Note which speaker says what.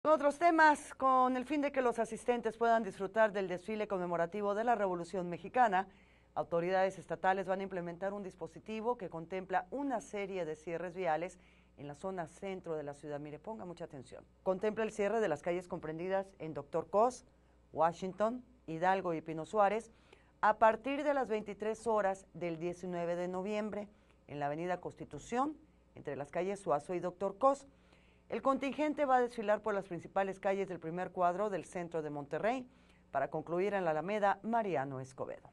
Speaker 1: Otros temas, con el fin de que los asistentes puedan disfrutar del desfile conmemorativo de la Revolución Mexicana, autoridades estatales van a implementar un dispositivo que contempla una serie de cierres viales en la zona centro de la ciudad. Mire, ponga mucha atención. Contempla el cierre de las calles comprendidas en Doctor Cos, Washington, Hidalgo y Pino Suárez a partir de las 23 horas del 19 de noviembre en la avenida Constitución, entre las calles Suazo y Doctor Cos. El contingente va a desfilar por las principales calles del primer cuadro del centro de Monterrey para concluir en la Alameda Mariano Escobedo.